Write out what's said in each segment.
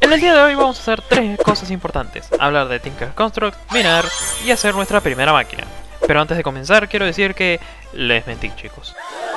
En el día de hoy vamos a hacer tres cosas importantes: hablar de Tinker Construct, minar y hacer nuestra primera máquina. Pero antes de comenzar quiero decir que les mentí, chicos.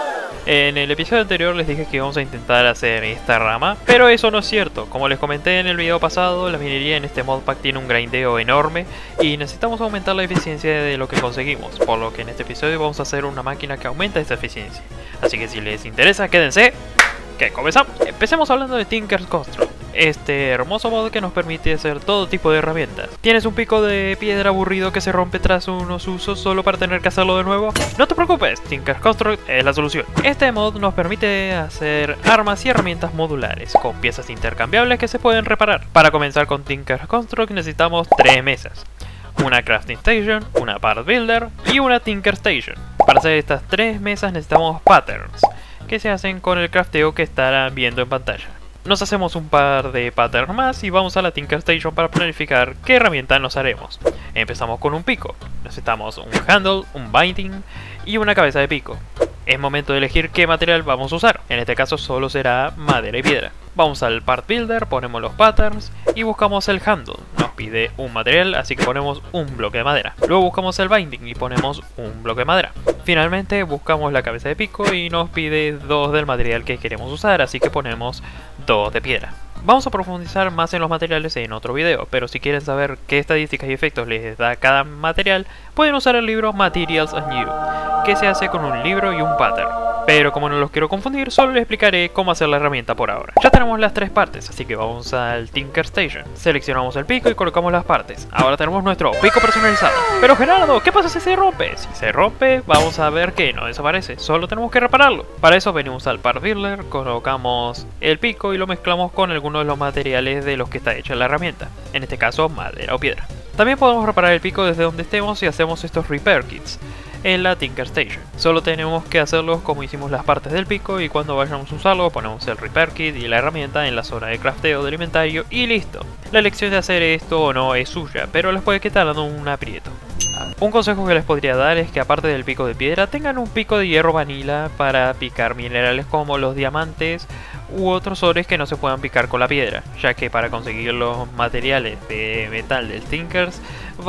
En el episodio anterior les dije que íbamos a intentar hacer esta rama, pero eso no es cierto. Como les comenté en el video pasado, la minería en este modpack tiene un grindeo enorme y necesitamos aumentar la eficiencia de lo que conseguimos, por lo que en este episodio vamos a hacer una máquina que aumenta esta eficiencia. Así que si les interesa, quédense, que comenzamos. Empecemos hablando de Tinker Construct, este hermoso mod que nos permite hacer todo tipo de herramientas. ¿Tienes un pico de piedra aburrido que se rompe tras unos usos solo para tener que hacerlo de nuevo? No te preocupes, Tinker Construct es la solución. Este mod nos permite hacer armas y herramientas modulares, con piezas intercambiables que se pueden reparar. Para comenzar con Tinker Construct necesitamos tres mesas: una Crafting Station, una Part Builder y una Tinker Station. Para hacer estas tres mesas necesitamos patterns, que se hacen con el crafteo que estarán viendo en pantalla. Nos hacemos un par de patterns más y vamos a la Tinker Station para planificar qué herramienta nos haremos. Empezamos con un pico. Necesitamos un handle, un binding y una cabeza de pico. Es momento de elegir qué material vamos a usar. En este caso solo será madera y piedra. Vamos al Part Builder, ponemos los patterns y buscamos el handle. Nos pide un material, así que ponemos un bloque de madera. Luego buscamos el binding y ponemos un bloque de madera. Finalmente buscamos la cabeza de pico y nos pide dos del material que queremos usar, así que ponemos dos de piedra. Vamos a profundizar más en los materiales en otro video, pero si quieren saber qué estadísticas y efectos les da cada material, pueden usar el libro Materials and You, que se hace con un libro y un pattern. Pero como no los quiero confundir, solo les explicaré cómo hacer la herramienta por ahora. Ya tenemos las tres partes, así que vamos al Tinker Station. Seleccionamos el pico y colocamos las partes. Ahora tenemos nuestro pico personalizado. Pero Gerardo, ¿qué pasa si se rompe? Si se rompe, vamos a ver que no desaparece, solo tenemos que repararlo. Para eso venimos al Part Builder, colocamos el pico y lo mezclamos con algunos de los materiales de los que está hecha la herramienta. En este caso, madera o piedra. También podemos reparar el pico desde donde estemos y hacemos estos repair kits en la Tinker Station. Solo tenemos que hacerlos como hicimos las partes del pico, y cuando vayamos a usarlo ponemos el repair kit y la herramienta en la zona de crafteo del inventario y listo. La elección de hacer esto o no es suya, pero les puede quitar dando un aprieto. Un consejo que les podría dar es que aparte del pico de piedra tengan un pico de hierro vanilla para picar minerales como los diamantes u otros ores que no se puedan picar con la piedra, ya que para conseguir los materiales de metal del Tinkers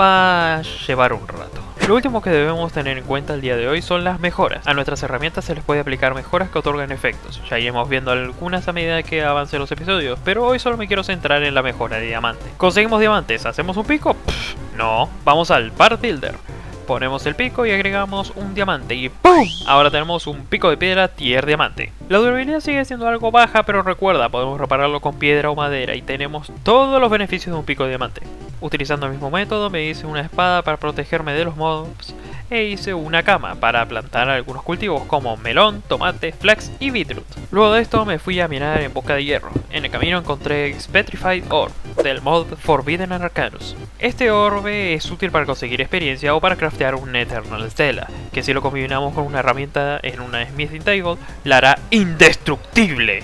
va a llevar un rato. Lo último que debemos tener en cuenta el día de hoy son las mejoras. A nuestras herramientas se les puede aplicar mejoras que otorgan efectos. Ya iremos viendo algunas a medida que avancen los episodios, pero hoy solo me quiero centrar en la mejora de diamante. ¿Conseguimos diamantes? ¿Hacemos un pico? No. Vamos al Part Builder. Ponemos el pico y agregamos un diamante y ¡pum! Ahora tenemos un pico de piedra tier diamante. La durabilidad sigue siendo algo baja, pero recuerda, podemos repararlo con piedra o madera y tenemos todos los beneficios de un pico de diamante. Utilizando el mismo método me hice una espada para protegerme de los mobs e hice una cama para plantar algunos cultivos como melón, tomate, flax y beetroot. Luego de esto me fui a minar en Boca de Hierro. En el camino encontré Petrified Orb del mod Forbidden Arcanus. Este orbe es útil para conseguir experiencia o para craftear un Eternal Stella, que si lo combinamos con una herramienta en una Smithing Table, la hará indestructible.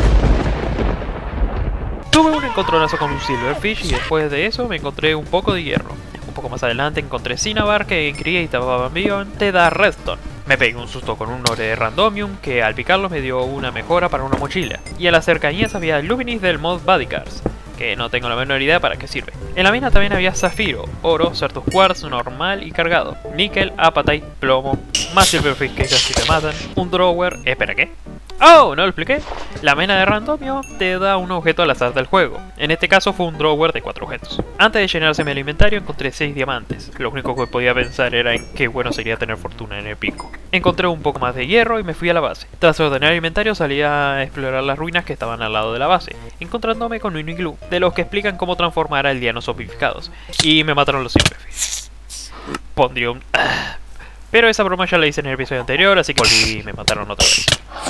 Tuve un encontronazo con un Silverfish y después de eso me encontré un poco de hierro. Un poco más adelante encontré Cinnabar, que en Create a Beyond te da redstone. Me pegué un susto con un ore de Randomium que al picarlo me dio una mejora para una mochila. Y a las cercanías había Luminis del mod Bodycars, que no tengo la menor idea para qué sirve. En la mina también había zafiro, oro, Certus Quartz normal y cargado, níquel, apatite, plomo, más Silverfish que casi te matan, un drawer, espera, ¿qué? ¡Oh! ¿No lo expliqué? La mena de Randomio te da un objeto al azar del juego. En este caso fue un drawer de 4 objetos. Antes de llenarse el inventario encontré 6 diamantes. Lo único que podía pensar era en qué bueno sería tener fortuna en el pico. Encontré un poco más de hierro y me fui a la base. Tras ordenar el inventario salí a explorar las ruinas que estaban al lado de la base, encontrándome con un iglú, de los que explican cómo transformar a aldeanos zombificados. Y me mataron los Silverfish. Pondría un... Pero esa broma ya la hice en el episodio anterior, así que volví y me mataron otra vez.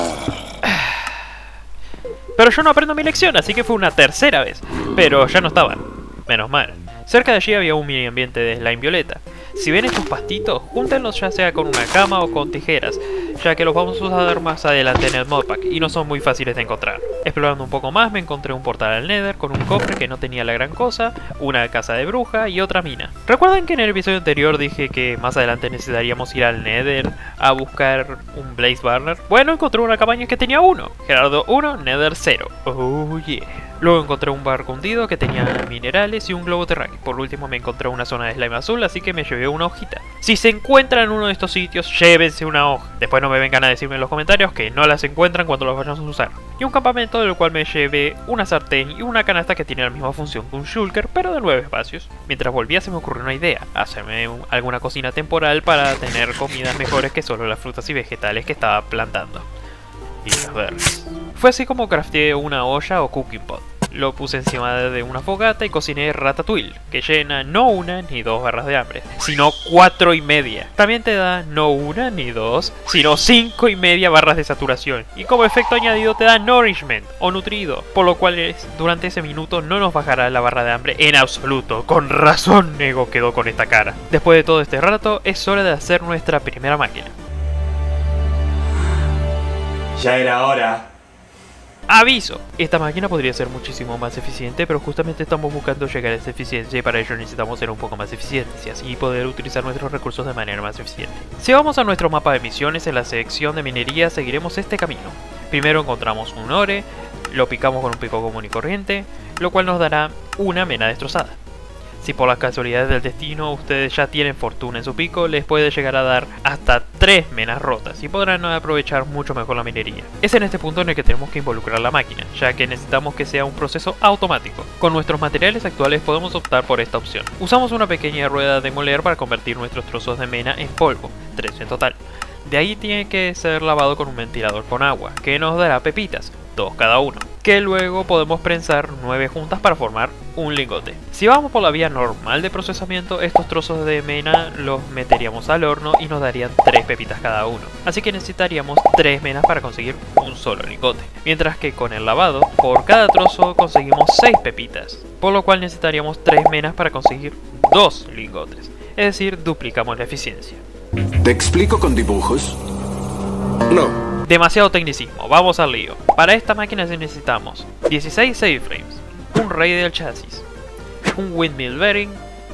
Pero yo no aprendo mi lección, así que fue una tercera vez. Pero ya no estaban. Menos mal. Cerca de allí había un mini ambiente de slime violeta. Si ven estos pastitos, júntenlos ya sea con una cama o con tijeras, ya que los vamos a usar más adelante en el modpack y no son muy fáciles de encontrar. Explorando un poco más me encontré un portal al Nether con un cofre que no tenía la gran cosa, una casa de bruja y otra mina. ¿Recuerdan que en el episodio anterior dije que más adelante necesitaríamos ir al Nether a buscar un Blaze Burner? Bueno, encontré una cabaña que tenía uno. Gerardo 1, Nether 0. Oh yeah. Luego encontré un barco hundido que tenía minerales y un globo terráqueo. Por último me encontré una zona de slime azul, así que me llevé una hojita. Si se encuentran en uno de estos sitios, llévense una hoja. Después no me vengan a decirme en los comentarios que no las encuentran cuando los vayan a usar. Y un campamento del cual me llevé una sartén y una canasta que tiene la misma función que un shulker, pero de 9 espacios. Mientras volvía se me ocurrió una idea, hacerme alguna cocina temporal para tener comidas mejores que solo las frutas y vegetales que estaba plantando. Y las verdes. Fue así como crafteé una olla o cooking pot. Lo puse encima de una fogata y cociné ratatouille, que llena no una ni 2 barras de hambre, sino 4 y media. También te da no una ni 2, sino 5 y media barras de saturación. Y como efecto añadido te da nourishment o nutrido, por lo cual durante ese minuto no nos bajará la barra de hambre en absoluto. Con razón Nego quedó con esta cara. Después de todo este rato es hora de hacer nuestra primera máquina. Ya era hora. ¡Aviso! Esta máquina podría ser muchísimo más eficiente, pero justamente estamos buscando llegar a esa eficiencia y para ello necesitamos ser un poco más eficientes y así poder utilizar nuestros recursos de manera más eficiente. Si vamos a nuestro mapa de misiones, en la sección de minería seguiremos este camino. Primero encontramos un ore, lo picamos con un pico común y corriente, lo cual nos dará una mena destrozada. Si por las casualidades del destino ustedes ya tienen fortuna en su pico, les puede llegar a dar hasta 3 menas rotas y podrán aprovechar mucho mejor la minería. Es en este punto en el que tenemos que involucrar la máquina, ya que necesitamos que sea un proceso automático. Con nuestros materiales actuales podemos optar por esta opción. Usamos una pequeña rueda de moler para convertir nuestros trozos de mena en polvo, 3 en total. De ahí tiene que ser lavado con un ventilador con agua, que nos dará pepitas, 2 cada uno, que luego podemos prensar 9 juntas para formar un lingote. Si vamos por la vía normal de procesamiento, estos trozos de mena los meteríamos al horno y nos darían 3 pepitas cada uno, así que necesitaríamos 3 menas para conseguir un solo lingote, mientras que con el lavado, por cada trozo conseguimos 6 pepitas, por lo cual necesitaríamos 3 menas para conseguir 2 lingotes, es decir, duplicamos la eficiencia. ¿Te explico con dibujos? No. Demasiado tecnicismo, vamos al lío. Para esta máquina necesitamos 16 save frames, un radial chasis, un windmill bearing,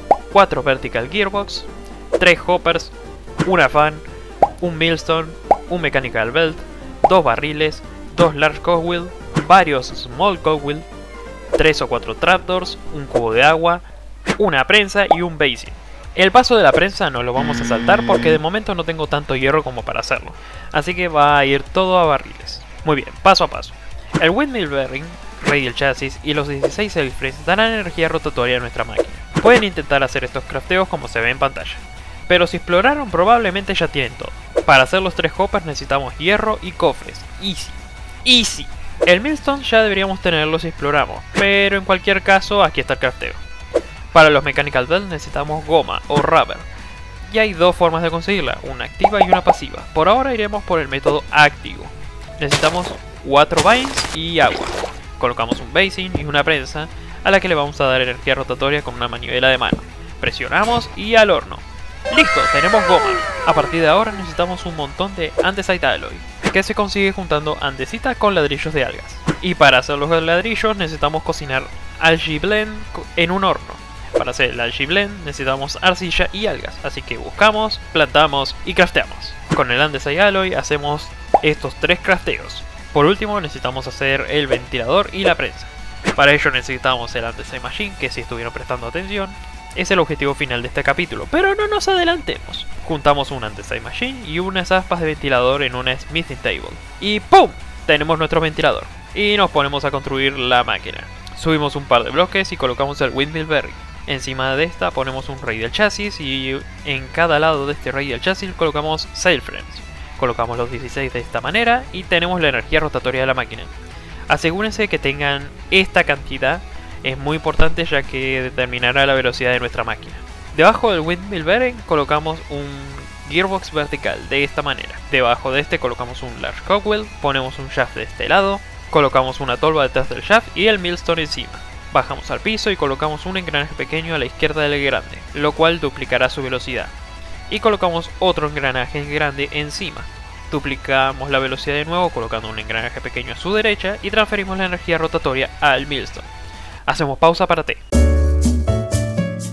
4 vertical gearbox, 3 hoppers, una fan, un millstone, un mechanical belt, 2 barriles, 2 large cogwheel, varios small cogwheel, 3 o 4 trapdoors, un cubo de agua, una prensa y un basin. El paso de la prensa no lo vamos a saltar porque de momento no tengo tanto hierro como para hacerlo, así que va a ir todo a barriles. Muy bien, paso a paso. El windmill bearing, radial chasis y los 16 save frames darán energía rotatoria a nuestra máquina. Pueden intentar hacer estos crafteos como se ve en pantalla, pero si exploraron probablemente ya tienen todo. Para hacer los 3 hoppers necesitamos hierro y cofres. Easy. Easy. El millstone ya deberíamos tenerlo si exploramos, pero en cualquier caso aquí está el crafteo. Para los mechanical belt necesitamos goma o rubber, y hay 2 formas de conseguirla, una activa y una pasiva. Por ahora iremos por el método activo. Necesitamos 4 vines y agua. Colocamos un basin y una prensa a la que le vamos a dar energía rotatoria con una manivela de mano. Presionamos y al horno. ¡Listo! Tenemos goma. A partir de ahora necesitamos un montón de andesite alloy, que se consigue juntando andesita con ladrillos de algas. Y para hacer los ladrillos necesitamos cocinar algae blend en un horno. Para hacer el algae blend necesitamos arcilla y algas, así que buscamos, plantamos y crafteamos. Con el andesite alloy hacemos estos 3 crafteos. Por último necesitamos hacer el ventilador y la prensa. Para ello necesitamos el andesite machine, que si estuvieron prestando atención es el objetivo final de este capítulo, pero no nos adelantemos. Juntamos un andesite machine y unas aspas de ventilador en una smithing table y ¡pum! Tenemos nuestro ventilador y nos ponemos a construir la máquina. Subimos un par de bloques y colocamos el windmill bearing. Encima de esta ponemos un radial chasis y en cada lado de este radial chasis colocamos sail frames. Colocamos los 16 de esta manera y tenemos la energía rotatoria de la máquina. Asegúrense que tengan esta cantidad, es muy importante ya que determinará la velocidad de nuestra máquina. Debajo del windmill bearing colocamos un gearbox vertical de esta manera. Debajo de este colocamos un large cogwheel, ponemos un shaft de este lado, colocamos una tolva detrás del shaft y el millstone encima. Bajamos al piso y colocamos un engranaje pequeño a la izquierda del grande, lo cual duplicará su velocidad. Y colocamos otro engranaje grande encima. Duplicamos la velocidad de nuevo colocando un engranaje pequeño a su derecha y transferimos la energía rotatoria al millstone. Hacemos pausa para té.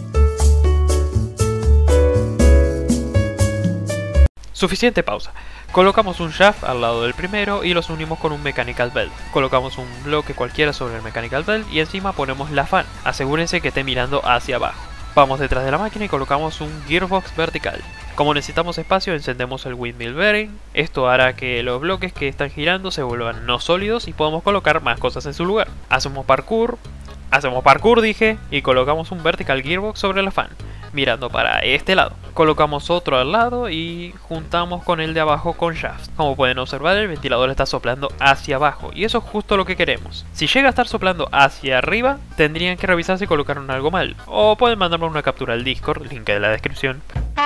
Suficiente pausa. Colocamos un shaft al lado del primero y los unimos con un mechanical belt. Colocamos un bloque cualquiera sobre el mechanical belt y encima ponemos la fan. Asegúrense que esté mirando hacia abajo. Vamos detrás de la máquina y colocamos un gearbox vertical. Como necesitamos espacio, encendemos el windmill bearing. Esto hará que los bloques que están girando se vuelvan no sólidos y podamos colocar más cosas en su lugar. Hacemos parkour dije, y colocamos un vertical gearbox sobre la fan, mirando para este lado. Colocamos otro al lado y juntamos con el de abajo con shafts. Como pueden observar, el ventilador está soplando hacia abajo y eso es justo lo que queremos. Si llega a estar soplando hacia arriba, tendrían que revisar si colocaron algo mal, o pueden mandarme una captura al Discord, link en la descripción.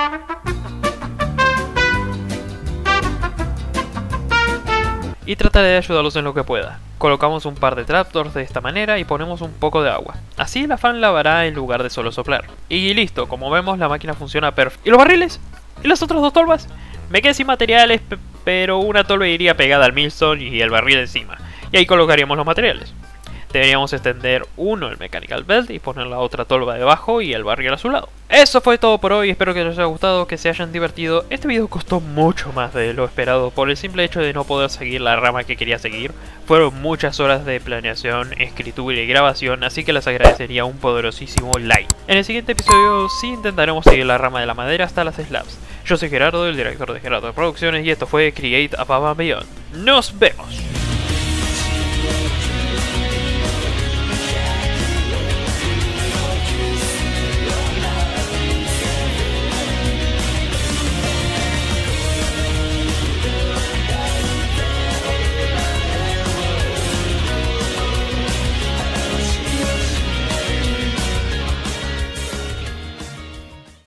Y trataré de ayudarlos en lo que pueda. Colocamos un par de trapdoors de esta manera y ponemos un poco de agua. Así la fan lavará en lugar de solo soplar. Y listo, como vemos la máquina funciona perfecto. ¿Y los barriles? ¿Y las otras dos tolvas? Me quedé sin materiales, pero una tolva iría pegada al millstone y el barril encima. Y ahí colocaríamos los materiales. Deberíamos extender el mechanical belt y poner la otra tolva debajo y el barril a su lado. Eso fue todo por hoy, espero que les haya gustado, que se hayan divertido. Este video costó mucho más de lo esperado por el simple hecho de no poder seguir la rama que quería seguir. Fueron muchas horas de planeación, escritura y grabación, así que les agradecería un poderosísimo like. En el siguiente episodio sí intentaremos seguir la rama de la madera hasta las slabs. Yo soy Gerardo, el director de Gerardo Producciones, y esto fue Create Above and Beyond. ¡Nos vemos!